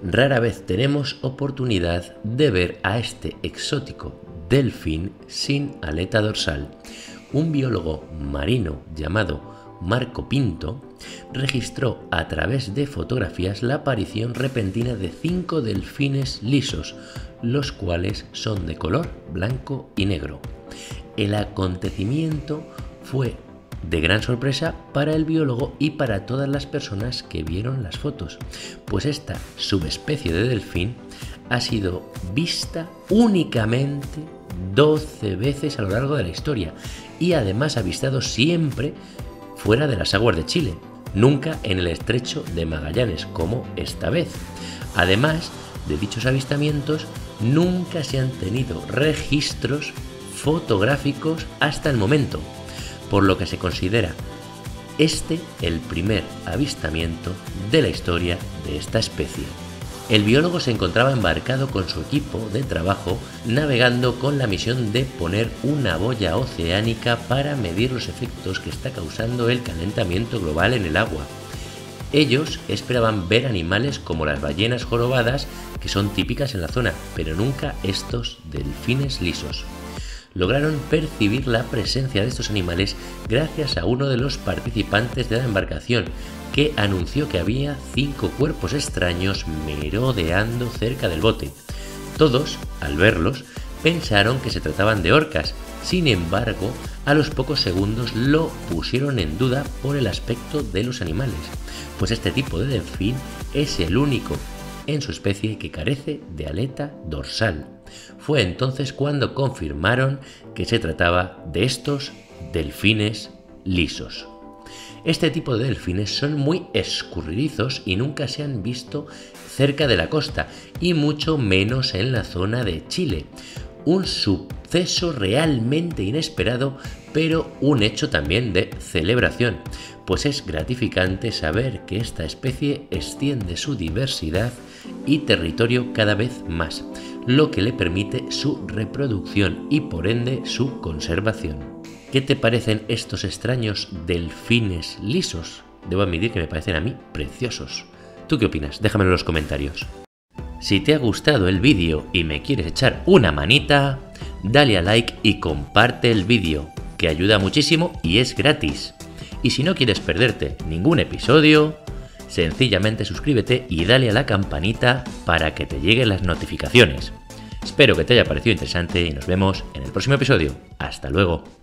Rara vez tenemos oportunidad de ver a este exótico delfín sin aleta dorsal. Un biólogo marino llamado Marco Pinto registró a través de fotografías la aparición repentina de 5 delfines lisos, los cuales son de color blanco y negro. El acontecimiento fue de gran sorpresa para el biólogo y para todas las personas que vieron las fotos, pues esta subespecie de delfín ha sido vista únicamente 12 veces a lo largo de la historia y además avistado siempre fuera de las aguas de Chile, nunca en el estrecho de Magallanes como esta vez. Además de dichos avistamientos, nunca se han tenido registros fotográficos hasta el momento, por lo que se considera este el primer avistamiento de la historia de esta especie. El biólogo se encontraba embarcado con su equipo de trabajo navegando con la misión de poner una boya oceánica para medir los efectos que está causando el calentamiento global en el agua. Ellos esperaban ver animales como las ballenas jorobadas, que son típicas en la zona, pero nunca estos delfines lisos. Lograron percibir la presencia de estos animales gracias a uno de los participantes de la embarcación, que anunció que había 5 cuerpos extraños merodeando cerca del bote. Todos, al verlos, pensaron que se trataban de orcas. Sin embargo, a los pocos segundos lo pusieron en duda por el aspecto de los animales, pues este tipo de delfín es el único en su especie que carece de aleta dorsal. Fue entonces cuando confirmaron que se trataba de estos delfines lisos. Este tipo de delfines son muy escurridizos y nunca se han visto cerca de la costa y mucho menos en la zona de Chile. Un suceso realmente inesperado, pero un hecho también de celebración, pues es gratificante saber que esta especie extiende su diversidad y territorio cada vez más, lo que le permite su reproducción y por ende su conservación. ¿Qué te parecen estos extraños delfines lisos? Debo admitir que me parecen a mí preciosos. ¿Tú qué opinas? Déjamelo en los comentarios. Si te ha gustado el vídeo y me quieres echar una manita, dale a like y comparte el vídeo, que ayuda muchísimo y es gratis. Y si no quieres perderte ningún episodio, sencillamente suscríbete y dale a la campanita para que te lleguen las notificaciones. Espero que te haya parecido interesante y nos vemos en el próximo episodio. ¡Hasta luego!